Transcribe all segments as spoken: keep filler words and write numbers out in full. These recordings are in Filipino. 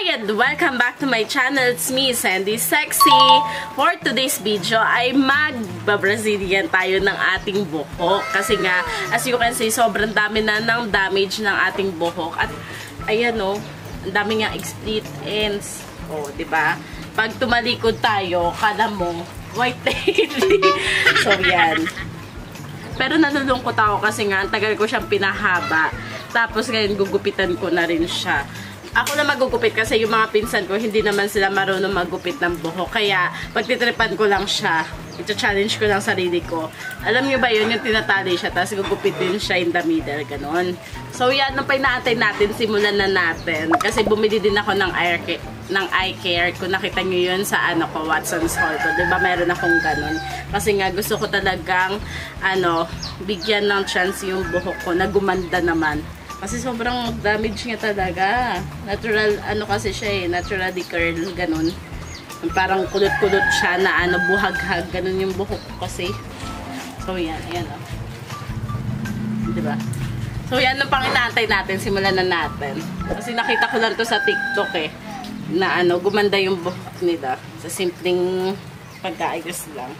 Hi and welcome back to my channel. It's me, Sandy Sexy. For today's video ay magba-Brazilian tayo ng ating buhok. Kasi nga, as you can see, sobrang dami na ng damage ng ating buhok. At ayan o, oh, ang dami nga split ends. O, oh, diba? Pag tumalikod tayo, kala mo, white lady. So, yan. Pero nalulungkot ako kasi nga, ang tagal ko siyang pinahaba. Tapos ngayon, gugupitan ko na rin siya. Ako na magugupit kasi yung mga pinsan ko, hindi naman sila marunong magupit ng buhok. Kaya, pagtitripan ko lang siya, ito-challenge ko lang sarili ko. Alam nyo ba yun, yung tinatali siya, tapos gugupitin siya in the middle, ganon. So, yan, nung pinaantay natin, simulan na natin. Kasi bumili din ako ng eye care, ng eye care. Kung nakita nyo yun sa ano ko, Watson's Haul ko. Diba, meron akong ganon. Kasi nga, gusto ko talagang, ano, bigyan ng chance yung buhok ko na gumanda naman. Kasi sobrang damage niya talaga. Natural, ano kasi siya eh, naturally curl, ganun. Parang kulot-kulot siya na ano, buhag-hag, ganun yung buhok ko kasi. So yan, ayan o. Oh. Diba? So yan, nung pang inaantay natin, simulan na natin. Kasi nakita ko lang to sa TikTok eh, na ano, gumanda yung buhok nila. Sa simpleng pagkaayos lang.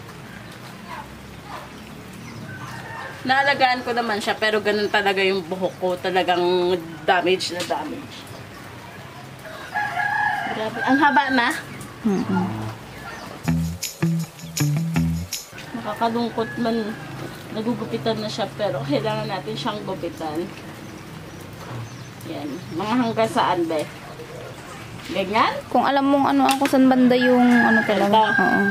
Naalagaan ko naman siya, pero ganun talaga yung buhok ko. Talagang damage na damage. Grabe. Ang haba na. Mm-hmm. Nakakalungkot man. Nagugupitan na siya, pero kailangan natin siyang gupitan. Yan. Mga hanggang saan ba? Ganyan? Kung alam mong ano ako, saan banda yung ano talaga. Oo.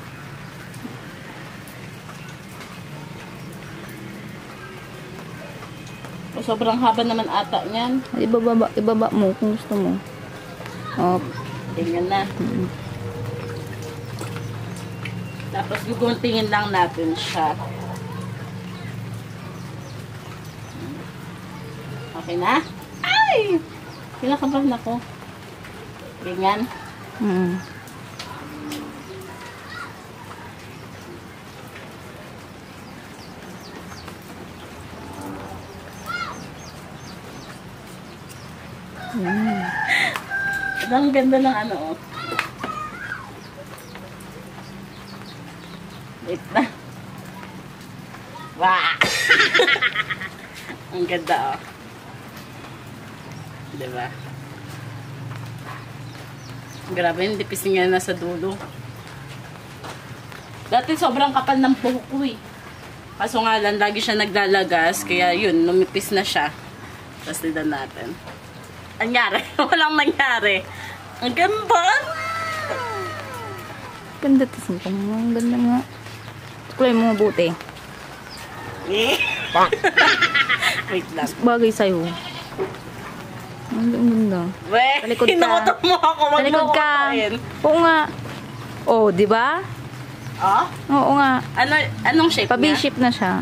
Sobrang haba naman ata niyan. Ibababa, ibaba mo kung gusto mo. Oh. Tingnan na. Mm-hmm. Tapos guguntingin lang natin siya. Okay na? Ay! Kinakabahan ako. Ganyan. Mm-hmm. Hmm. Ang ganda ng ano oh. Wait na. Wow! Ang ganda oh. Diba? Grabe, hindi pising nga nasa dulo. Dati sobrang kapal ng buhok ko eh. Kaso nga lang, lagi siya naglalagas. Kaya yun, lumipis na siya. Tapos lidan natin. Nangyari. Walang nangyari. Ang ganda. Ganda tas mo. Ang ganda nga. Kulay mo mabuti. Eh? Wait lang. Bagay sa'yo. Ang ganda. Weh, talikod ka. Hinukutok mo ako. Talikod ka. Oo nga. Oh, di ba? Oh? Oo nga. Ano, anong shape Pa-B niya? shape na siya.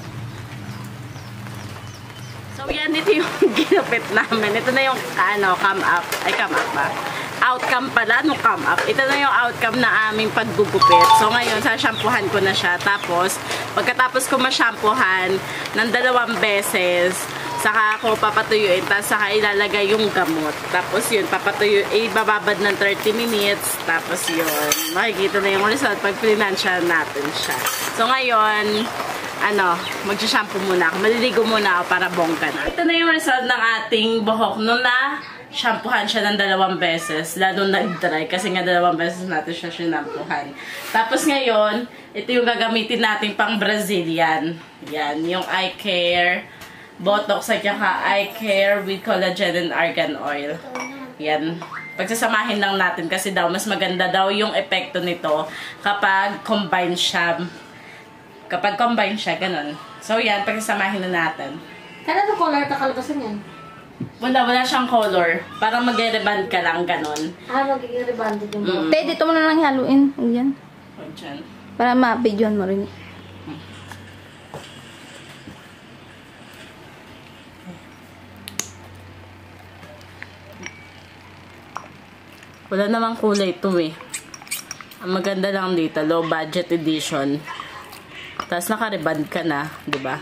So yan, ito yung ginupit namin. Ito na yung ano, come up. Ay, come up ba? Outcome pala. Anong come up? Ito na yung outcome na aming paggugupit. So ngayon, sashampuhan ko na siya. Tapos, pagkatapos ko mashampuhan ng dalawang beses, saka ako papatuyuin. Tapos saka ilalagay yung gamot. Tapos yun, papatuyo, ibababad ng thirty minutes. Tapos yun, makikita na yung result pag pinansya natin siya. So ngayon, ano, mag-shampoo muna ako. Maliligo muna ako para bongga na. Ito na yung result ng ating buhok. Nung na shampoohan siya ng dalawang beses, lalo nag-dry kasi nga dalawang beses natin siya shinampuhan. Tapos ngayon, ito yung gagamitin natin pang Brazilian. Yan, yung eye care, botox at saka eye care with collagen and argan oil. Yan. Pagsasamahin lang natin kasi daw mas maganda daw yung epekto nito kapag combine siya. Kapag combine siya, ganun. So, yan, pagsasamahin na natin. Kaya ano color kakalbasan yan? Wala, wala siyang color. Parang mag-reband ka lang, ganun. Ah, magiging rebanded yung Mm. Te, dito mo na lang haluin. Yan. O, dyan. Para ma-videoan mo rin. Wala namang kulay ito eh. Ang maganda lang dito, low budget edition. Tapos naka-reband ka na, di ba?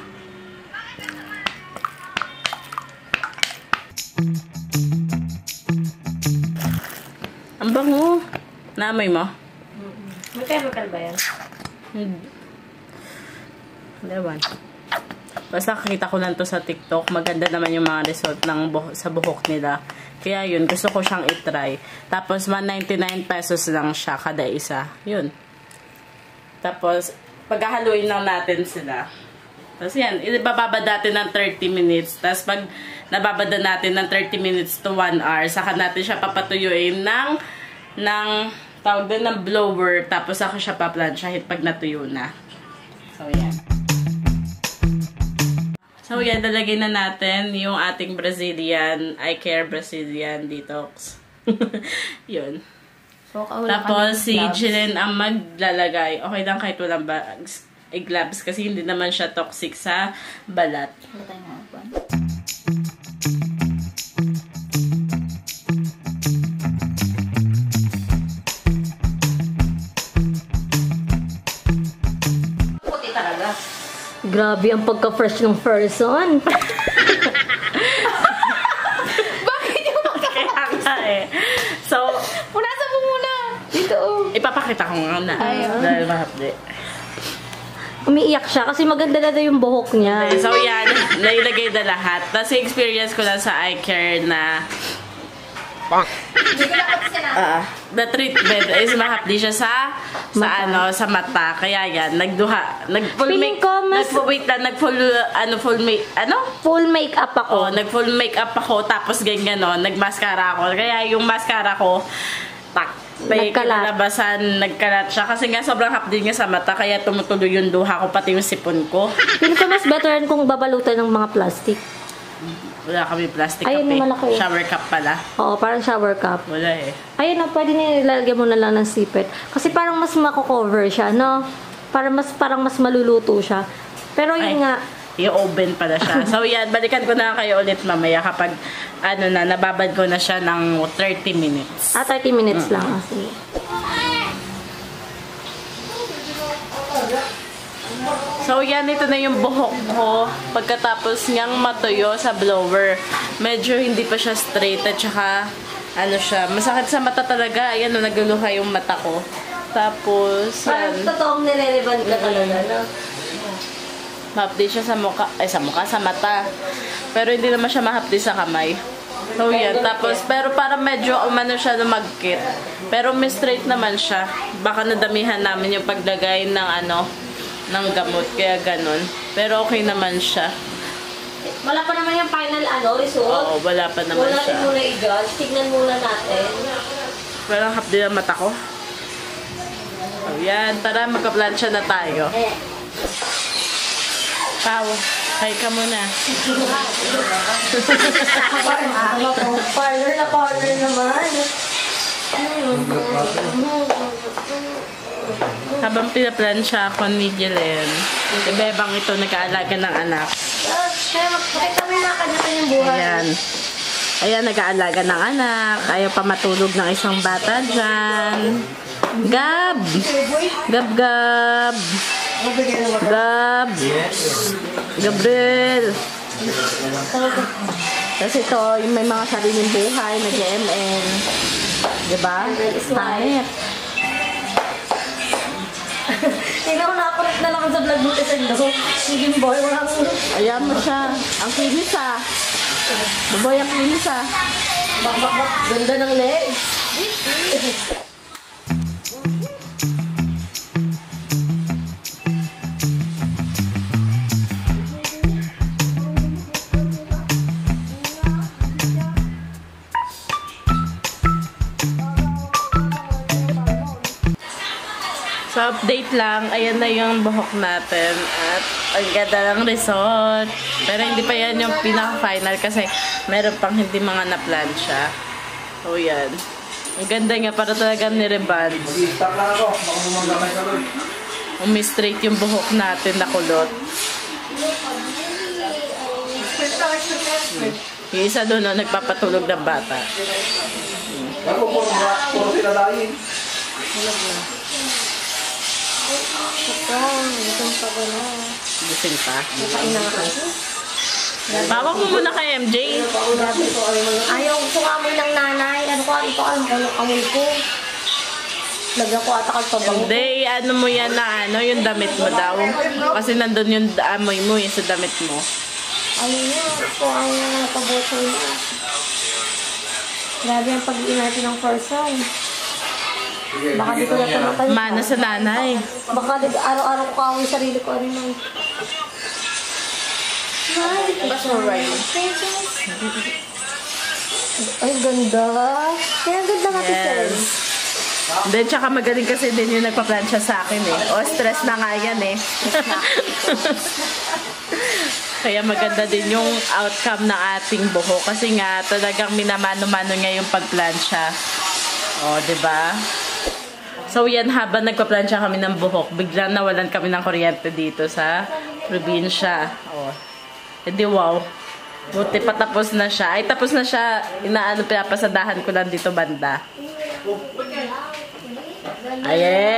Ang bango. Naamoy mo? May chemical ba yan? Hmm. Ewan. Basta kakita ko lang to sa TikTok. Maganda naman yung mga result ng buho sa buhok nila. Kaya yun, gusto ko siyang itry. Tapos, one ninety-nine pesos lang siya kada isa. Yun. Tapos, paghahaluin lang natin sila. Tapos yan, ibababad natin ng thirty minutes. Tapos, pag nababada natin ng thirty minutes to one hour, saka natin siya papatuyuin ng, ng tawag din ng blower. Tapos, ako siya paplansyahin pag natuyo na. So, yan. So, yan, lalagay na natin yung ating Brazilian, I Care Brazilian Detox. Yun. So, wala Tapos, kami si gloves. Jillian ang maglalagay. Okay lang kahit walang bags, eh, gloves kasi hindi naman siya toxic sa balat. Wala tayong mga upuan. Puti talaga. Grabe ang pagka-fresh ng person. Bakit yung mga... Kaya nga eh. So, Punasan mo muna! Dito oh. ipapakita ko nga na. Ayun. Dahil mahapdi. Umiiyak siya kasi maganda na daw yung buhok niya. Okay, so yan, nailagay na lahat. Tapos experience ko lang sa eye care na uh, the treatment is mahapdi siya sa sa Mata. ano sa mata. Kaya yan, nagduha, nag full Feeling make, ko mas- nag-wait lang, nag full ano full make, ano? Full makeup Oh, ako. nag full makeup ako tapos ganyan no, nag-mascara ako. Kaya yung mascara ko tak, may Nagkalat. kinalabasan, nagkalat siya. Kasi nga sobrang hapdi nga sa mata, kaya tumutuloy yung duha ko, pati yung sipon ko. Feeling ko mas better yan kung babalutan ng mga plastic. Wala kami plastic Ayun, cup eh. yung malaki. Shower cup pala. Oo, parang shower cup. Wala eh. Ayun na, pwede nilalagyan mo na lang ng sipit. Kasi parang mas mako-cover siya, no? Para mas, parang mas maluluto siya. Pero Ay, yun nga, yung oven pala siya. So yan, balikan ko na kayo ulit mamaya kapag ano na, nababad ko na siya ng thirty minutes. ah, thirty minutes lang. Kasi. So yan, ito na yung buhok ko. Pagkatapos niyang matuyo sa blower, medyo hindi pa siya straight at saka ano siya, masakit sa mata talaga. Ayan, no, nagluluha yung mata ko. Tapos, Parang yan. totoong nire-reban ka talaga, no? Mahapdi siya sa mukha, ay sa mukha, sa mata. Pero hindi naman siya mahapdi sa kamay. So yan, tapos, pero parang medyo umano siya lumagkit. Pero may straight naman siya. Baka nadamihan namin yung paglagay ng ano, ng gamot, kaya ganun. Pero okay naman siya. Wala pa naman yung final ano, result. Oo, wala pa naman Wala siya. rin muna i-judge. Tignan muna natin. Pero ang hapdi ng mata ko. So yan, tara magka-plancha na tayo. Eh. Pao, hi ka muna. Parlor na parlor naman. Habang pinaplansya ako ni Jillian, si Bebang ito nag-aalaga ng anak. Kaya makita mo yung kanya-kanyang buhay. Ayan. Ayan, nag-aalaga ng anak. Ayaw pa matulog ng isang bata dyan. Gab! Gab, Gab! Gab! Gabriel! Kasi ito, yung may mga sariling buhay, nag-M N. Diba? Hanip. Tingnan ko nakakulit na lang sa vlog mo kasi no. Sige boy, wala mo. Ayan mo siya. Ang kinis ah. Baboy ang kinis ah. Bak, bak, bak. Ganda ng legs. So, update lang. Ayan na yung buhok natin. At ang ganda ng result. Pero hindi pa yan yung pinaka-final kasi meron pang hindi mga na-plancha. So, yan. Ang ganda nga para talaga nireband. Stop lang ako. Baka bumagamay ka doon. Umi-straight yung buhok natin na kulot. Yung isa doon, no, nagpapatulog ng bata. Ako, puro, puro sila lain. Ito, itong pa ba na? Gising pa. Nakain na nga kasi. Bawak mo muna kay M J. Ayaw ko amoy ng nanay. Ano ko, ito alam ko ng amoy ko. Lagyan ko ata kagpabango. Hindi, ano mo yan na ano, yung damit mo daw. Kasi nandun yung amoy mo yung sa damit mo. Ano niya, ito ang napaboto niya. Grabe ang pag-iin natin ng person. Baka di ko na tumatay. Mana sa nanay. Baka di araw-araw ko kawin sarili ko. Ano nang... Basta right. Ay, ganda. Kaya ganda nga si Sel. Yes. Then, tsaka magaling kasi din yung nagpa-plancha sa akin eh. O, stress na nga yan eh. Kaya maganda din yung outcome ng ating buhok. Kasi nga, talagang minamano-mano niya yung pagplancha. O, diba? So, yan, habang nagpa-plancha kami ng buhok, biglang nawalan kami ng kuryente dito sa probinsya. O, hindi wow. Buti pa tapos na siya. Ay, tapos na siya. Inaano, pinapasadahan ko lang dito banda. Ay, eh.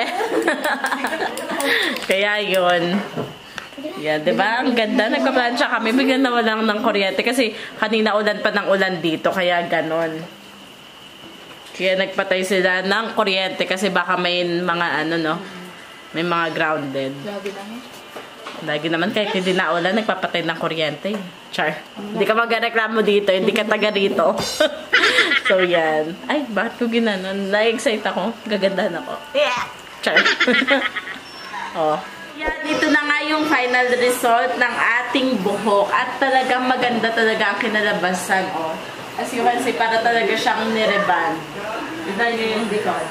Kaya yun. Yan, diba? Ang ganda. Nagpa-plancha kami. Biglang nawalan ng kuryente. Kasi kanina ulan pa ng ulan dito. Kaya ganon. Kaya nagpatay sila ng kuryente. Kasi baka may mga ano, no? May mga grounded. Grabe naman. Lagi naman kahit hindi na ulan, nagpapatay ng kuryente. Char. Hindi ka magreklamo dito. Hindi ka taga rito. So, yan. Ay, bakit ko ginanon? Na-excite ako. Gagandahan ako. Yeah! Char. Oh. Yan, dito na nga yung final result ng ating buhok. At talagang maganda talaga ang kinalabasan. Oh. As you can see, para talaga siyang nireban. Tignan nyo yung likod.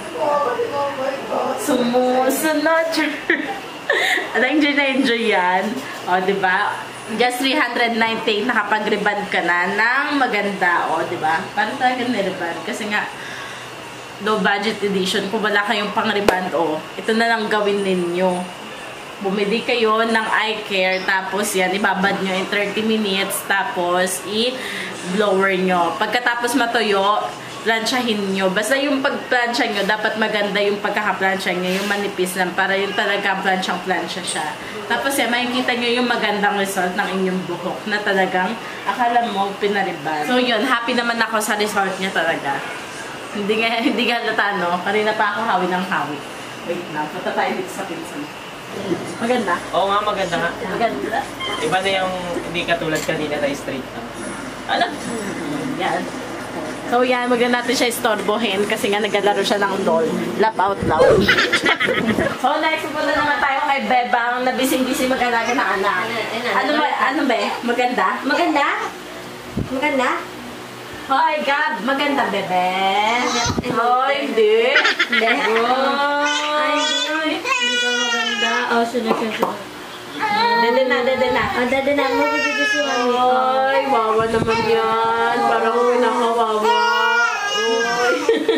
Sumusunod. Enjoy na enjoy yan. O, diba? Just three hundred ninety, nakapag-reband ka na ng maganda. O, diba? Parang talaga nireband. Kasi nga, low budget edition. Kung wala kayong pang-reband, o, ito na lang gawin ninyo. Bumili kayo ng eye care, tapos yan, ibabad nyo in thirty minutes, tapos i-blower nyo. Pagkatapos matuyo, plansyahin nyo. Basta yung pagplansya nyo, dapat maganda yung pagkakaplansya nyo, yung manipis lang, para yung talagang plansyang-plansya siya. Tapos yan, makikita nyo yung magandang result ng inyong buhok na talagang akala mo pinariban. So yun, happy naman ako sa result niya talaga. Hindi nga, hindi nga halata, no? Kanina pa ako hawi ng hawi. Wait na, punta tayo dito sa pinsan. Maganda? Oo nga, maganda nga. Maganda. Iba na yung hindi katulad kanina na straight na. Ano? Yan. So yan, maganda natin siya istorbohin kasi nga naglalaro siya ng doll. Laugh out loud. So next, pupunta naman tayo kay Bebang na busy-busy mag-alaga ng anak. Ano ba? Ano ba? Maganda? Maganda? Maganda? Hoy, Gab! Maganda, bebe! Hoy, hindi! Hindi? Hoy! Hindi ka maganda. Oh, sunod ka siya. Dede na, dede na. Oh, dada na. Mabibigis yung ano. Hoy, wawa naman yan. Parang pinakawawa. Hoy.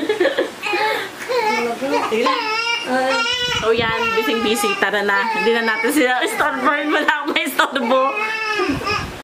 Tingnan. So yan, busy-busy. Tara na. Hindi na natin sila istorbohin. Wala akong may istorbo.